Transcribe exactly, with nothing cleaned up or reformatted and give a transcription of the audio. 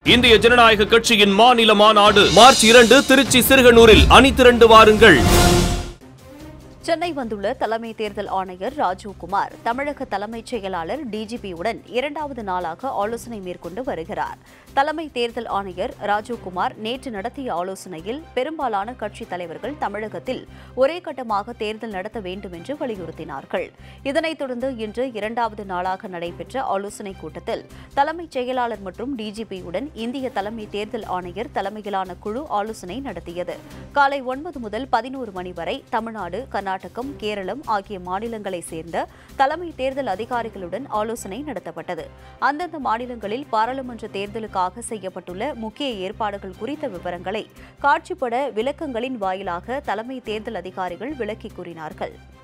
இந்திய ஜனநாயக கட்சியின் மாநில மாநாடு மார்ச் இரண்டு திருச்சி சிறுகனூரில் அணிதிரண்டு வாருங்கள். சென்னை வந்துள்ள தலைமை தேர்தல் ஆணையர் ராஜீவ்குமார் தமிழக தலைமைச் செயலாளர் டிஜிபியுடன் இரண்டாவது நாளாக ஆலோசனை மேற்கொண்டு வருகிறார். தலைமை தேர்தல் ஆணையர் ராஜீவ்குமார் நேற்று நடத்திய ஆலோசனையில் பெரும்பாலான கட்சித் தலைவர்கள் தமிழகத்தில் ஒரே கட்டமாக தேர்தல் நடத்த வேண்டும் என்று வலியுறுத்தினார்கள். இதனைத் தொடர்ந்து இன்று இரண்டாவது நாளாக நடைபெற்ற ஆலோசனைக் கூட்டத்தில் தலைமைச் செயலாளர் மற்றும் டிஜிபியுடன் இந்திய தலைமை தேர்தல் ஆணையர் தலைமையிலான குழு ஆலோசனை நடத்தியது. காலை ஒன்பது முதல் பதினோரு மணி வரை தமிழ்நாடு, கர்நாடகம், கேரளம் ஆகிய மாநிலங்களைச் சேர்ந்த தலைமை தேர்தல் அதிகாரிகளுடன் ஆலோசனை நடத்தப்பட்டது. அந்தந்த மாநிலங்களில் பாராளுமன்ற தேர்தலுக்காக செய்யப்பட்டுள்ள முக்கிய ஏற்பாடுகள் குறித்த விவரங்களை காட்சிப்பட விளக்கங்களின் வாயிலாக தலைமை தேர்தல் அதிகாரிகள் விளக்கிக் கூறினார்கள்.